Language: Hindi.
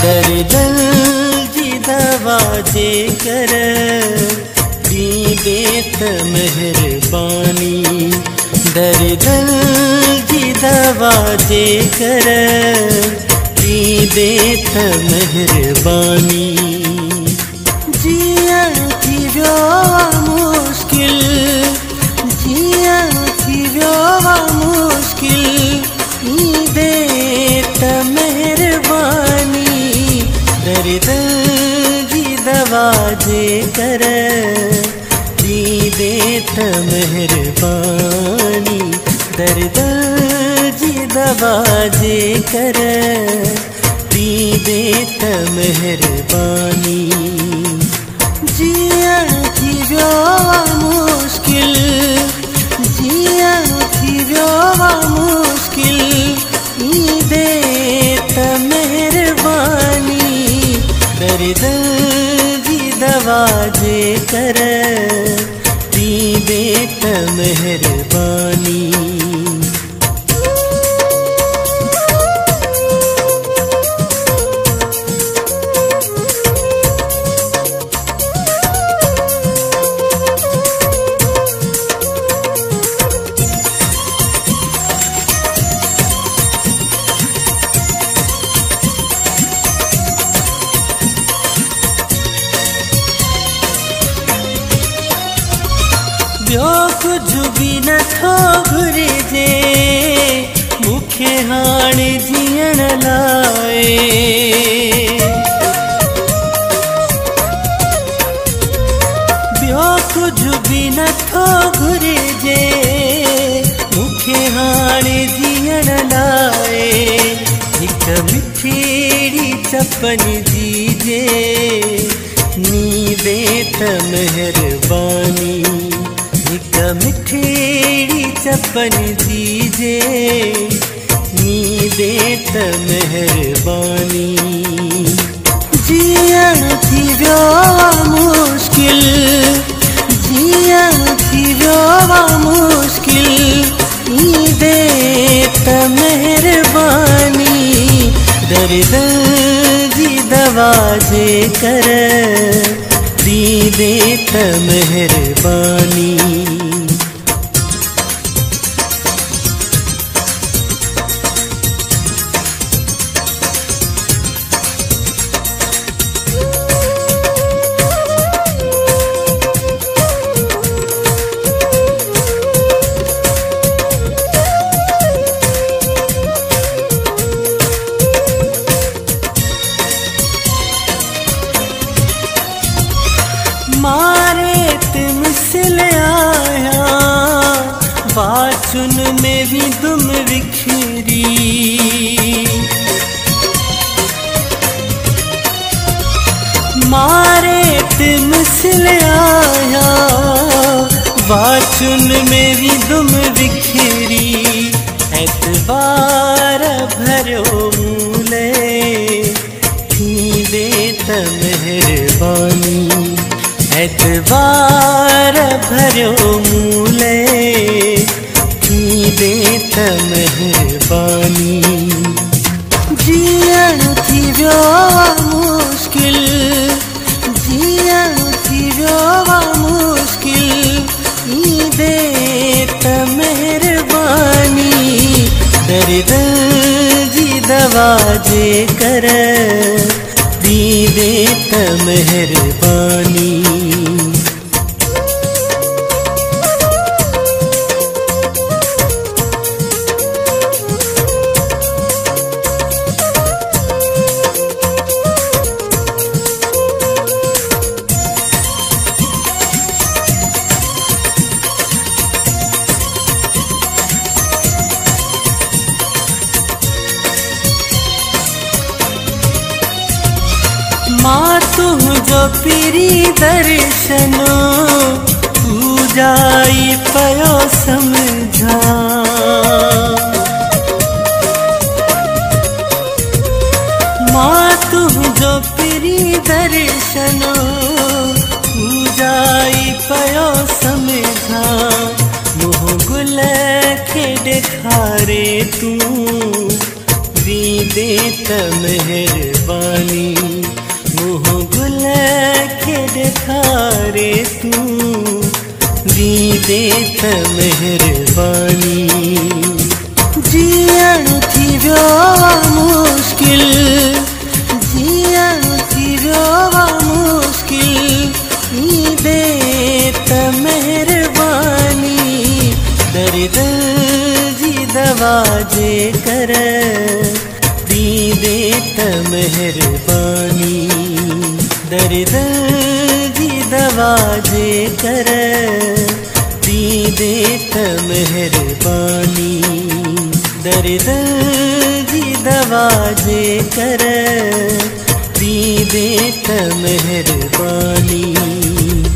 दर्दल जी दवा जे कर दीदेत मेहरबानी। दर्दल जी दवा जे कर दीदेत मेहरबानी। जियण थी वियो मुश्किल, जियण थी वियो मुश्किल, दीदेत मेहरबानी। दर्दल जी दवा जे कर दीदेत मेहरबानी। दर्दल जी दवा जे कर दीदेत मेहरबानी। जियण थी वियो मुश्किल, जियण थी वियो मुश्किल, दीदेत मेहरबानी। दर्दल जी दवा जे कर दीदेत मेहरबानी। ॿियो कुझु बि नथो घुरिजे मूंखे हाणे जीअण लाइ। ॿियो कुझु बि नथो घुरिजे मूंखे हाणे जीअण लाइ। हिकु मिठड़ी चपन जीजे नीदेत मेहरबानी। हिक मिठड़ी चपन दीजे नीदेत मेहरबानी। जियण थी वियो मुश्किल, जियण थी वियो मुश्किल, दीदेत मेहरबानी। दर्दल जी दवा जे कर दीदेत मेहरबानी। मारे मिसल आया बाचुन में भी दुम विखरी। मारे मिसल आया बाचुन में भी दुम विखरी। एतबार भरो मूले दीदेत मेहरबानी। एतबार भरो मूले दीदेत मेहरबानी। जियण थी वियो मुश्किल, जियण थी वियो मुश्किल, दीदेत मेहरबानी। दर्दल जी दवा जे कर दीदेत मेहरबानी। मां तुझो पिरी दर्शनो पूजाई पयो समझा। मां तुझो पिरी दर्शनो पूजाई पयो समझा। मोह गुल खे ॾेखारे तूं दी देत मेहरबानी मुँह गुल के दिखारे तू दी देत मेहरबानी जियण थी वियो मुश्किल जियण थी वियो मुश्किल दी देत मेहरबानी दर्द जी दवा जे कर दी देत मेहरबानी दर्द जी दवा जे कर दी देत मेहरबानी दर्द जी दवा जे कर दी देत मेहरबानी।